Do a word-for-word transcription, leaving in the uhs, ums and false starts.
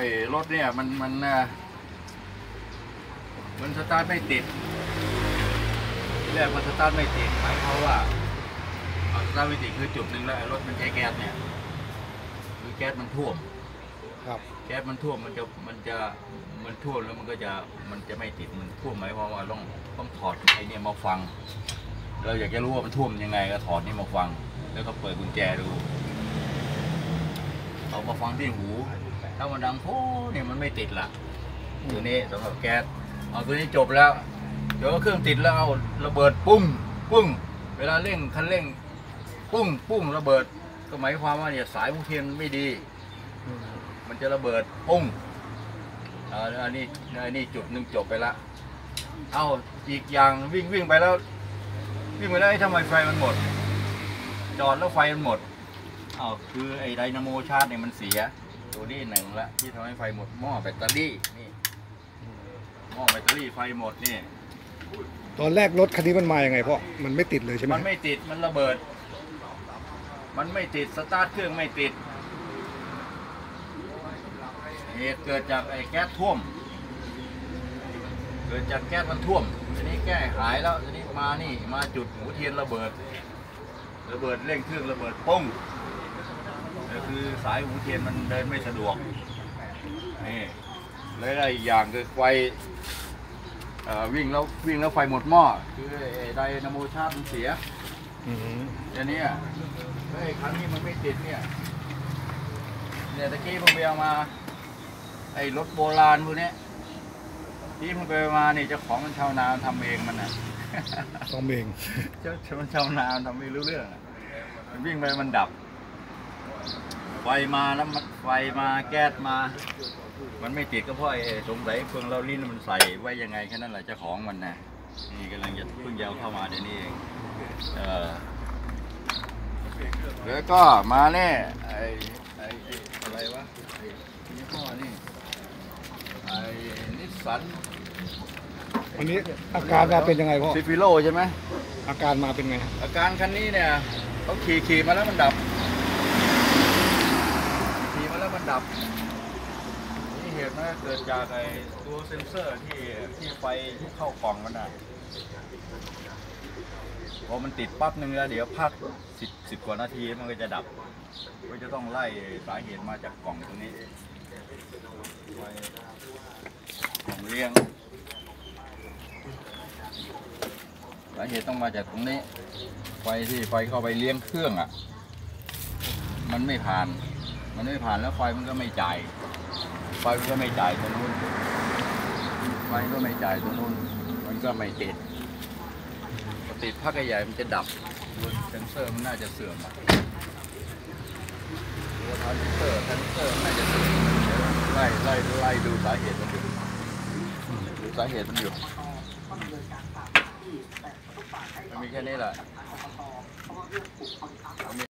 อ้รถเนี่ยมันมันมันสตาร์ทไม่ติดที่แรกมันสตาร์ทไม่ติดหมายความว่าสตาร์ทไม่ติดคือจุดหนึ่งแล้วรถมันใช้แก๊สเนี่ยคือแก๊สมันท่วมครับแก๊สมันท่วมมันจะมันจะมันท่วมแล้วมันก็จะมันจะไม่ติดมันท่วมหมายความว่าต้องต้องถอดไอ้นี่มาฟังเราอยากจะรู้ว่ามันท่วมยังไงก็ถอดนี่มาฟังแล้วก็เปิดกุญแจดูเอามาฟังที่หูถ้ามันดังโอ้เนี่ยมันไม่ติดละตัวนี้สำหรับแก๊สเอาตัวนี้จบแล้วเดี๋ยวเครื่องติดแล้วเอาระเบิดปุ้งปุ้งเวลาเร่งคันเร่งปุ้งปุ้งระเบิดก็หมายความว่าเนี่ยสายมุกเทียนไม่ดีมันจะระเบิดปุ้งอันนี้อันนี้จุดหนึ่งจบไปละเอาอีกอย่างวิ่งวิ่งไปแล้ววิ่งไปแล้วทำไมไฟมันหมดจอดแล้วไฟมันหมดอ้าวคือไอ้ไดนาโมชาร์จเนี่ยมันเสียตัวนี้หนึ่งละที่ทำให้ไฟหมดหม้อแบตเตอรี่นี่หม้อแบตเตอรี่ไฟหมดนี่ตอนแรกรถคันนี้มันมาอย่างไงพ่อมันไม่ติดเลยใช่ไหมมันไม่ติดมันระเบิดมันไม่ติดสตาร์ทเครื่องไม่ติดเหตุเกิดจากไอ้แก๊สท่วมเกิดจากแก๊สมันท่วมทีนี้แก้หายแล้วทีนี้มานี่มาจุดหูเทียนระเบิดระเบิดเร่งเครื่องระเบิดปุ้งก็คือสายหูเทียนมันเดินไม่สะดวกนี่เลยได้อีกอย่างคือไฟวิ่งแล้ววิ่งแล้วไฟหมดหม้อคือไดนาโมชาร์จมันเสียอันนี้ไอ้ครั้งนี้มันไม่ติดเนี่ยเนี่ยตะกี้ผมไปเอามาไอ้รถโบราณพวกนี้ที่ผมไปมานี่เจ้าของมันชาวนาทำเองมันน่ะทำเองเจ้าชาวนาทำไม่รู้เรื่องมันวิ่งไปมันดับไฟมาแล้วมันไฟมาแก๊สมามันไม่ติดก็เพราะไอ้สงสัยเฟืองเราลิ้นมันใส่ไว้ยังไงแค่นั้นแหละเจ้าของมันนะนี่กำลังจะเพิ่งยาวเข้ามาเดี๋ยวนี้เองเออแล้วก็มาแน่ไอ้ไอ้อะไรวะไอ้ยี่ห้อนี่ไอ้นิสสันวันนี้อาการมาเป็นยังไงพ่อซิฟิโลใช่ไหมอาการมาเป็นไงอาการคันนี้เนี่ยเขาขี่ขี่มาแล้วมันดับขี่มาแล้วมันดับนี่เหตุนะเกิดจากไอ้ตัวเซ็นเซอร์ที่ที่ไฟเข้ากล่องมันน่ะพอมันติดปั๊บนึงแล้วเดี๋ยวพักสิบสิบกว่านาทีมันก็จะดับก็จะต้องไล่สาเหตุมาจากกล่องตรงนี้ไฟกล่องเลี้ยงสาเหตุต้องมาจากตรงนี้ไฟที่ไฟเข้าไปเลี้ยงเครื่องอ่ะมันไม่ผ่านมันไม่ผ่านแล้วไฟมันก็ไม่จ่ายไฟมันก็ไม่จ่ายตรงนู้นไฟก็ไม่จ่ายตรงนู้นมันก็ไม่ติดติดพักใหญ่มันจะดับตัวเซนเซอร์มันน่าจะเสื่อมตัวทรานซิสเตอร์ทรานซิสเตอร์น่าจะเสื่อมไล่ไล่ไล่ดูสาเหตุมันอยู่ดูสาเหตุมันอยู่มันมีแค่นี้แหละ